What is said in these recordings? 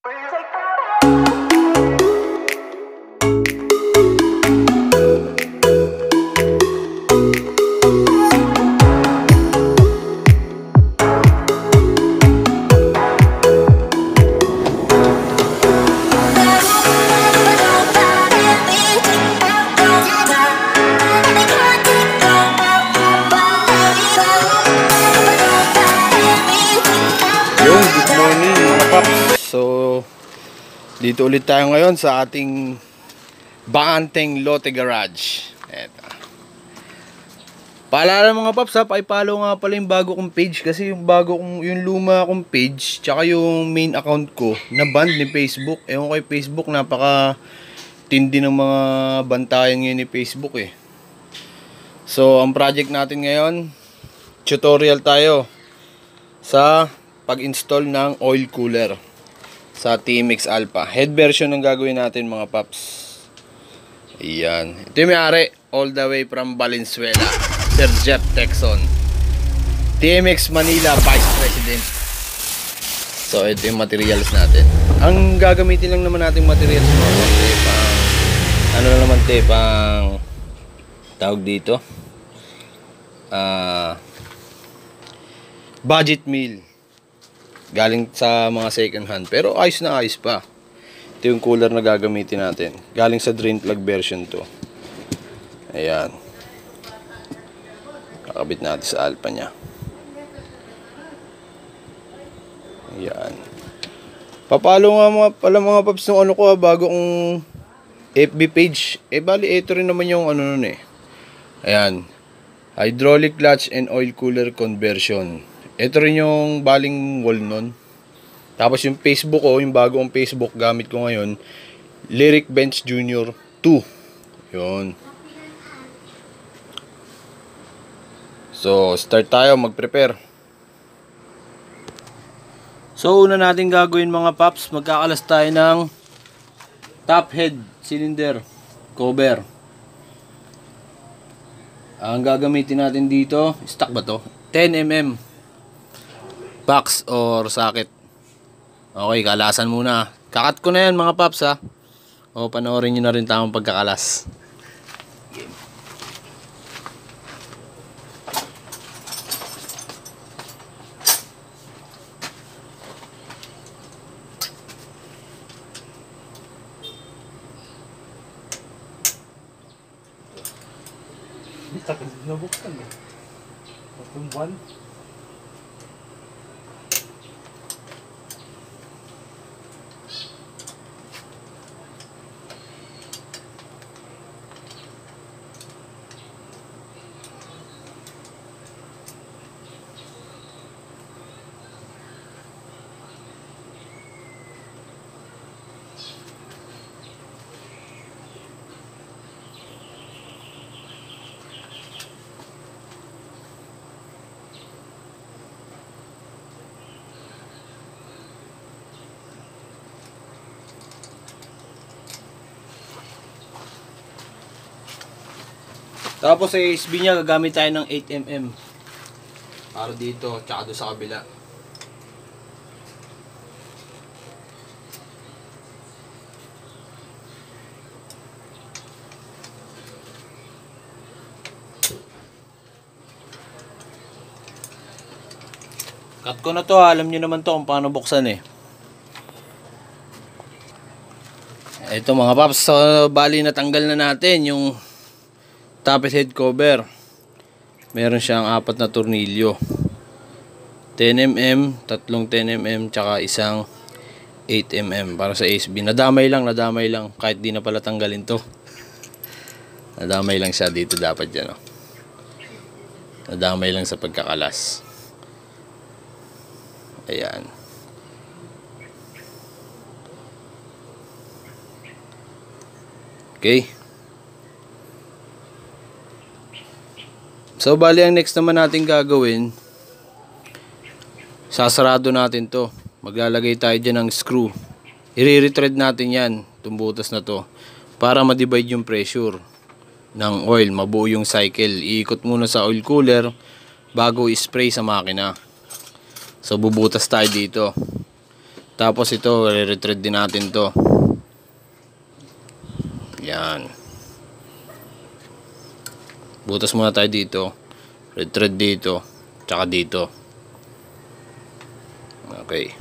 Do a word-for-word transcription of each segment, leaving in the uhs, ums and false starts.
Dito ulit tayo ngayon sa ating bakanteng lote garage. Eto. Paalala mga paps ha, pa-follow nga pala yung bago kong page kasi yung bago kong, yung luma kong page tsaka yung main account ko na ban ni Facebook. Ewan ko kay Facebook, napaka tindi ng mga bantayan ngayon ni Facebook eh. So ang project natin ngayon, tutorial tayo sa pag-install ng oil cooler sa T M X Alpha. Head version ang gagawin natin mga paps. Ayan. Ito yung may-ari. All the way from Valenzuela. Sir Jeff Texon. T M X Manila Vice President. So ito yung materials natin. Ang gagamitin lang naman natin materials mga paps eh, pang, ano na naman te, pang tawag dito. Uh, budget meal. Galing sa mga second hand. Pero ayos na ayos pa. Ito yung cooler na gagamitin natin. Galing sa drain plug version to. Ayan. Kakabit natin sa Alpha nya. Ayan. Papalo nga mga, pala mga paps ng ano ko ha, bago kong F B page. Eh bali ito rin naman yung ano nun eh. Ayan. Hydraulic clutch and oil cooler conversion. Ito rin yung baling wall nun. Tapos yung Facebook ko, yung bago kong Facebook gamit ko ngayon, Lyric Bench Junior two. Yun. So, start tayo, mag-prepare. So, una natin gagawin mga paps, magkakalas tayo ng top head cylinder cover. Ang gagamitin natin dito, stock ba to? ten millimeter box or socket. Okay, kalasan muna. Kakat ko na yan mga paps ha. O panoorin nyo na rin tamang pagkakalas. Game. Takot nabuksan eh. Tatlong buwan. Tapos sa A S B niya, gagamit tayo ng eight millimeter. Para dito, tsaka doon sa kabila. Cut ko na to ha. Alam nyo naman to kung paano buksan eh. Ito mga paps, so, bali natanggal na natin yung top head cover. Meron siyang apat na tornilyo, ten millimeter, tatlong ten millimeter, tsaka isang eight millimeter para sa A S B. Nadamay lang, nadamay lang. Kahit di na pala tanggalin to. Nadamay lang siya dito dapat dyan. Oh. Nadamay lang sa pagkakalas. Ayan. Okay. So bali ang next naman natin gagawin, sasarado natin to. Maglalagay tayo dyan ng screw. I-retread natin yan, itong butas na to, para ma-divide yung pressure ng oil, mabuo yung cycle. Iikot muna sa oil cooler bago i-spray sa makina. So bubutas tayo dito. Tapos ito, re-retread din natin to. Yan. Butas muna tayo dito. Retread dito. Tsaka dito. Okay.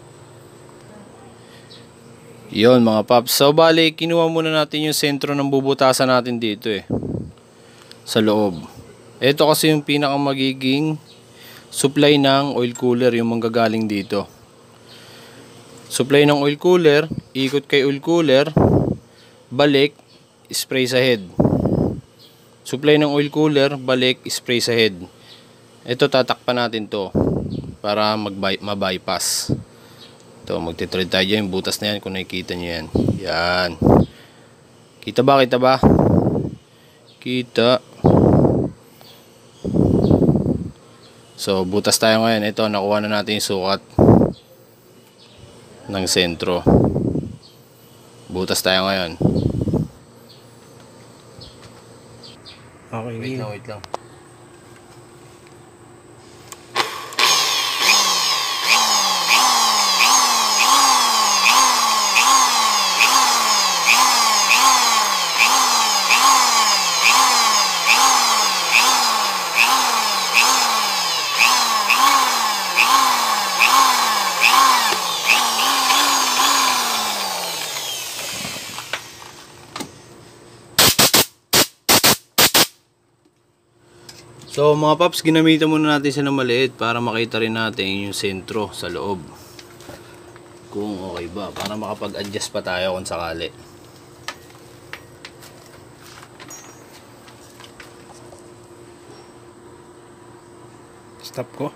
Yon mga paps. So bali, kinuha muna natin yung sentro ng bubutasan natin dito eh. Sa loob. Ito kasi yung pinaka magiging supply ng oil cooler, yung manggagaling dito. Supply ng oil cooler, ikot kay oil cooler, balik, spray sa head. Supply ng oil cooler, balik, spray sa head. Ito tatakpan natin to para mag-bypass. Ito, magte-thread tayo dyan. Yung butas na yan, kung nakikita nyo yan. Yan. Kita ba? Kita ba? Kita. So, butas tayo ngayon. Ito, nakuha na natin yung sukat ng sentro. Butas tayo ngayon. Okay. Wait lang, wait lang. So mga paps, ginamitan muna natin siya ng maliit para makita rin natin yung sentro sa loob. Kung okay ba, para makapag-adjust pa tayo kung sakali. Stop ko.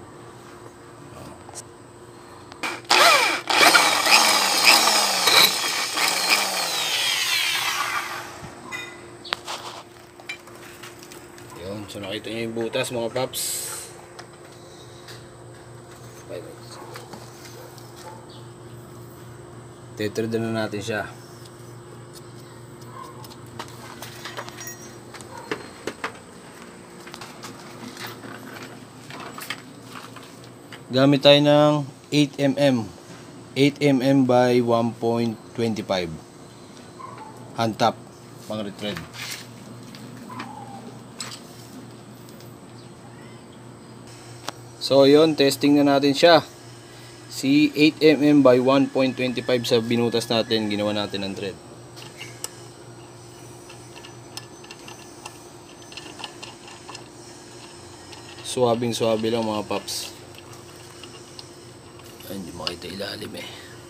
So nakita nyo yung butas mga paps. Tetred na natin siya. Gamit tayo ng eight millimeters. eight millimeters by one point two five. Hand tap pang retread. So yun, testing na natin siya. Si eight millimeters by one point two five sa binutas natin, ginawa natin ng thread. Suwabing suwabe lang mga paps. Ay, hindi makita ilalim eh.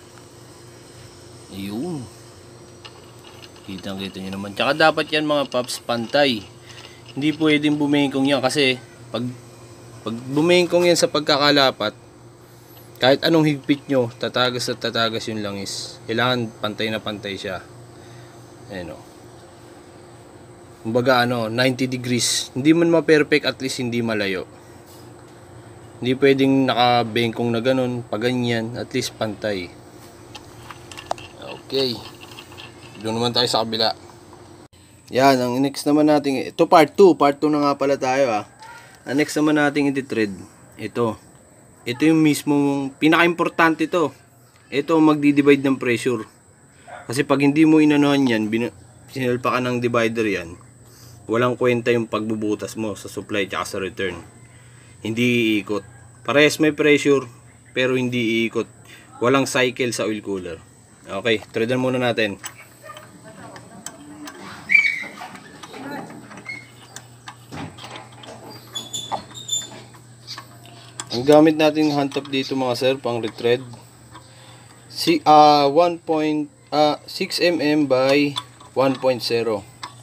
Ayun. Kitang kita nyo naman. Tsaka dapat yan mga paps, pantay. Hindi pwedeng bumengkong yan kasi pag Pag bumengkong yan sa pagkakalapat, kahit anong higpit nyo, tatagas at tatagas yung langis. Kailangan pantay na pantay siya. Ayan o. Kumbaga ano, ninety degrees. Hindi man ma-perfect, at least hindi malayo. Hindi pwedeng nakabengkong na ganun, pag ganyan, at least pantay. Okay. Doon naman tayo sa kabila. Yan, ang next naman natin, ito part two. Part two na nga pala tayo ah. Ang next naman natin iti-thread, ito. Ito yung mismong, pinaka-importante ito. Ito magdi-divide ng pressure. Kasi pag hindi mo inanuhan yan, sinalpa ka ng divider yan, walang kwenta yung pagbubutas mo sa supply at sa return. Hindi iikot. Parehas may pressure, pero hindi iikot. Walang cycle sa oil cooler. Okay, threadan muna natin. Ang gamit natin hand top dito mga sir, pang retread. Si uh, one point six millimeters by one point zero.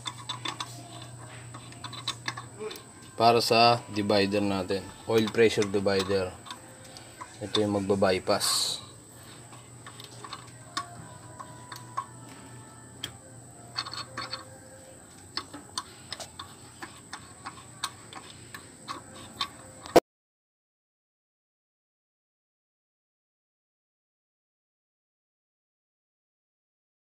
Para sa divider natin, oil pressure divider. Ito yung magba-bypass.